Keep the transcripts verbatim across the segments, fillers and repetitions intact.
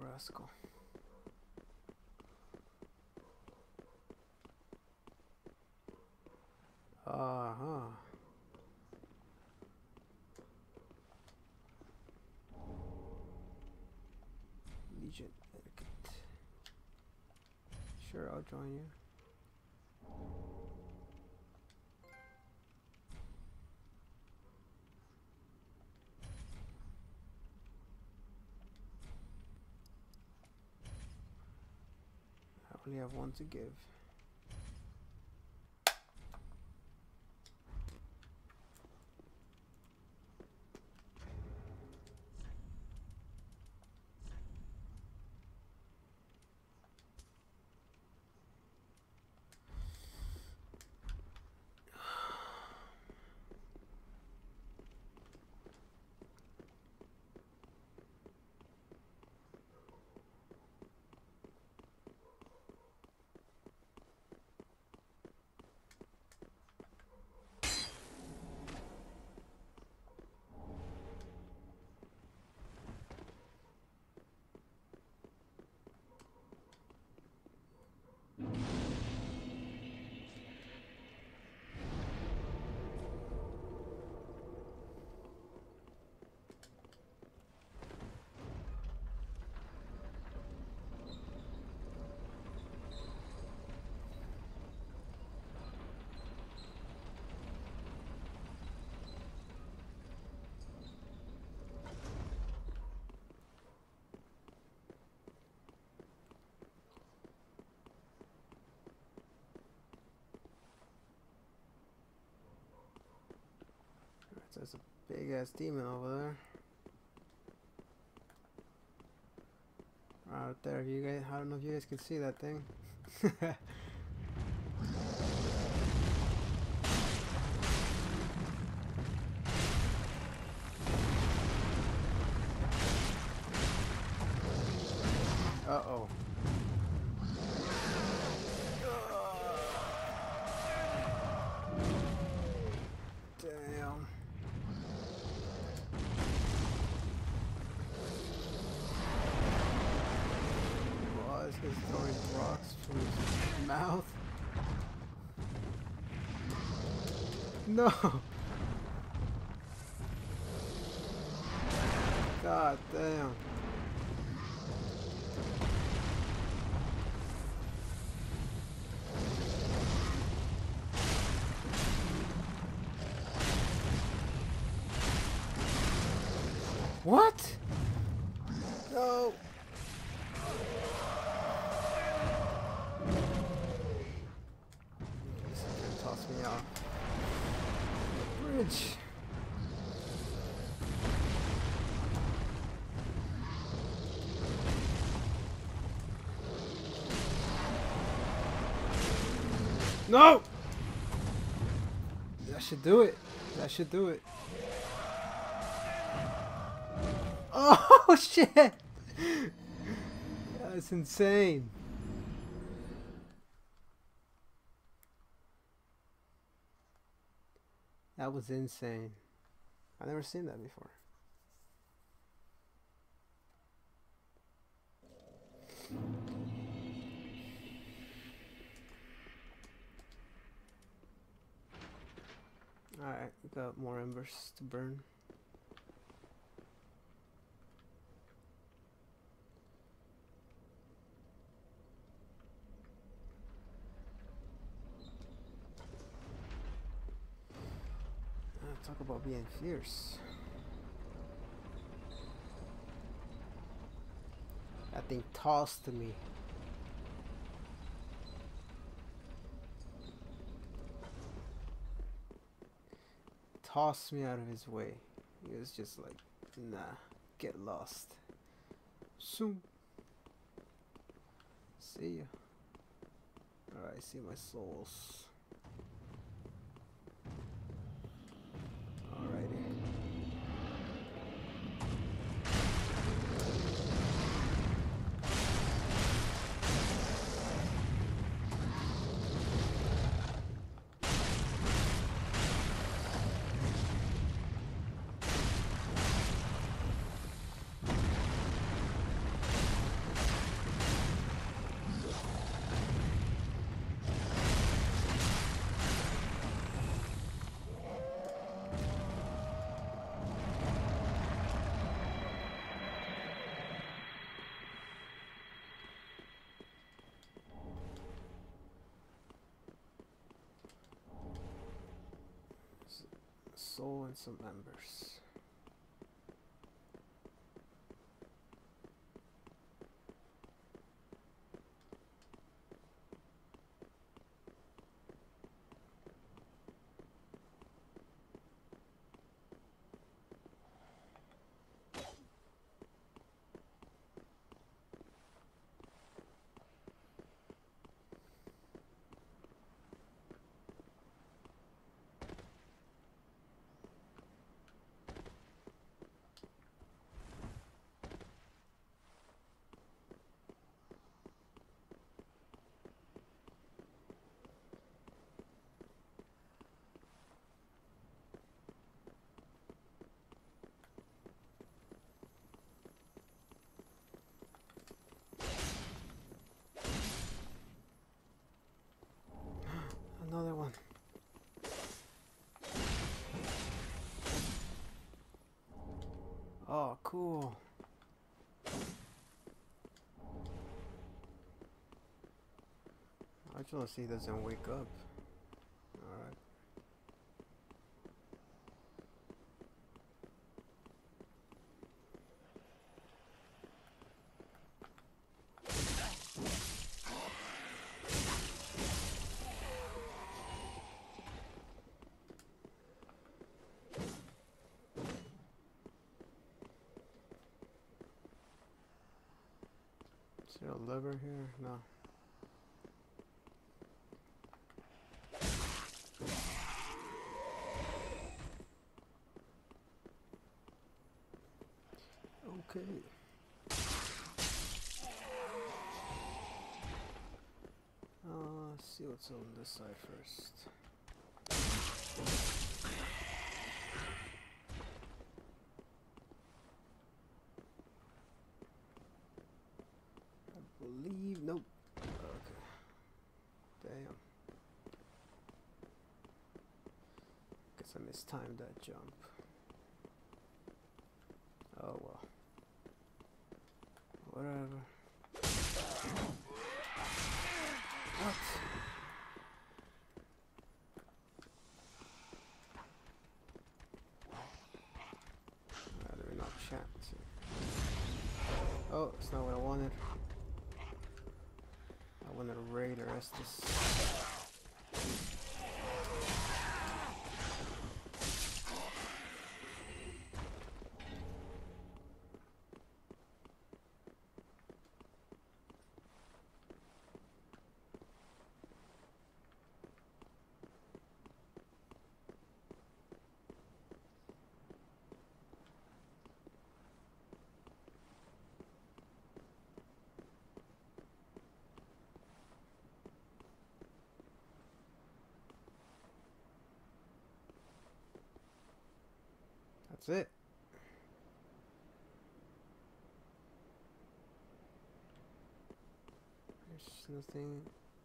let's go. Uh-huh. Legion etiquette. Sure, I'll join you. I only have one to give. There's a big ass demon over there. Out there, you guys. I don't know if you guys can see that thing. Uh oh. Damn. Wow, this guy's throwing rocks from his mouth. No. God damn. What? No. This is gonna toss me off the bridge. No! That should do it. That should do it. Oh shit! That's insane. That was insane. I've never seen that before. Alright, we got more embers to burn. Talk about being fierce. That thing tossed to me. Tossed me out of his way. He was just like, nah, get lost. Soon. See ya. Alright, see my souls. soul and some embers. Another one. Oh, cool. I just see he doesn't wake up. Alright. Is there a lever here? No. Okay. Uh, let's see what's on this side first. I believe, nope. Okay. Damn. Guess I mistimed that jump. Oh well. Whatever. What? Ah, they're not chat. Oh, it's not what I wanted. I wanted to raid or Estus. That's it. There's nothing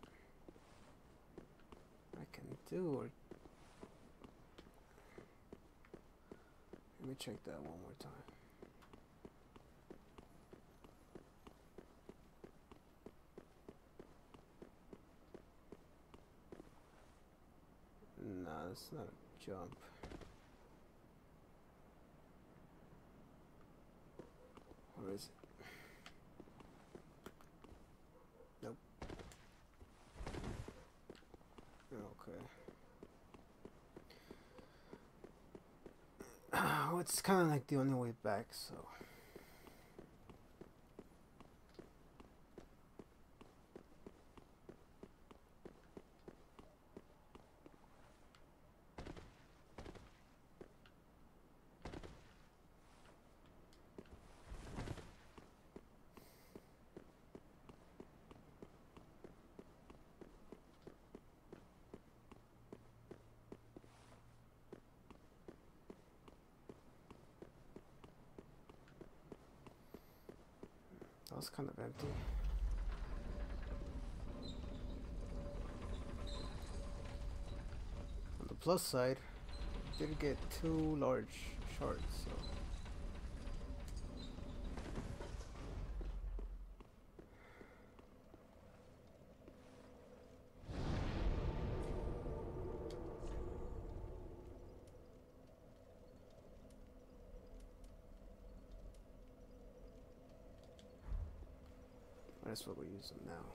I can do. Or let me check that one more time. Nah, it's not a jump. Where is it? Nope. Okay. Well, it's kind of like the only way back, so. That was kind of empty. On the plus side, did get two large shards, so. as well use them now.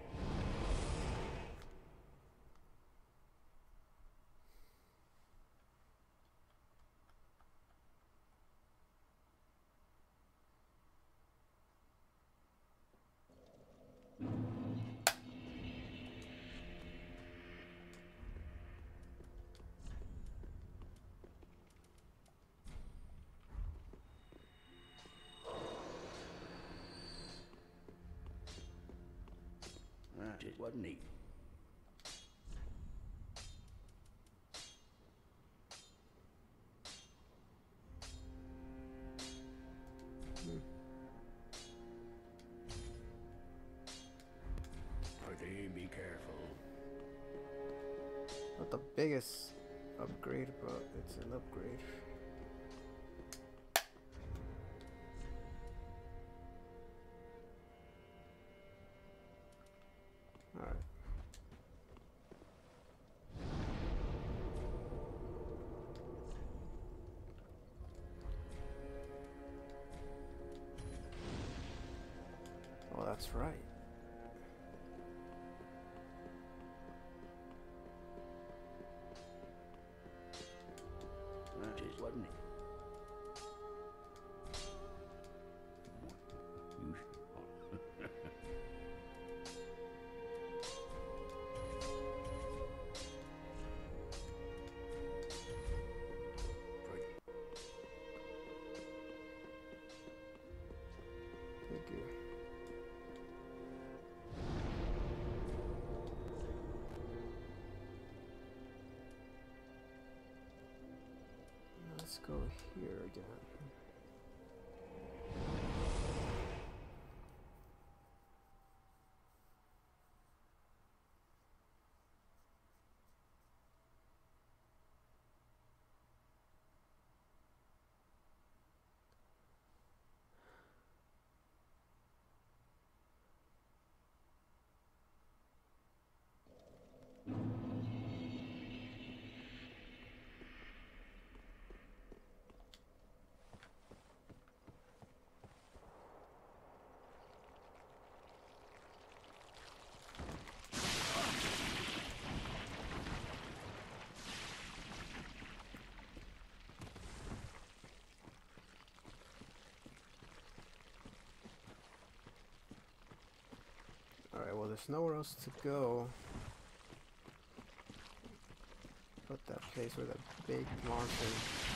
It wasn't neat. Hmm. Pretty be careful. Not the biggest upgrade, but it's an upgrade. Alright. Oh, that's right. It wasn't it. You Thank you. Let's go here again. Alright, well, there's nowhere else to go but that place where that big monster.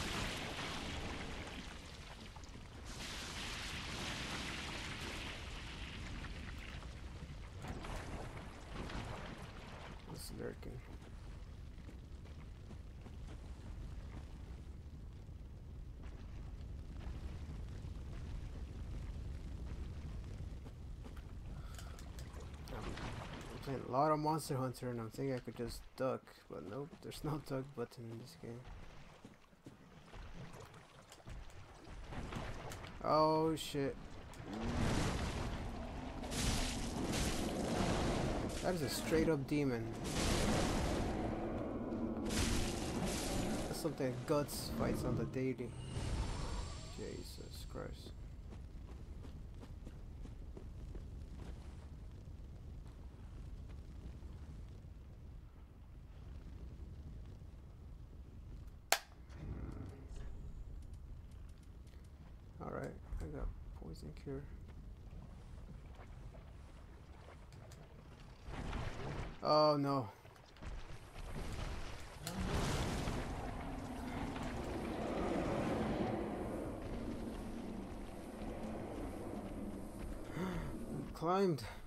It's lurking. A lot of Monster Hunter and I'm thinking I could just duck, but nope, there's no duck button in this game. Oh shit. That is a straight up demon. That's something Guts fights on the daily. Jesus Christ. Alright, I got poison cure. Oh no. Climbed.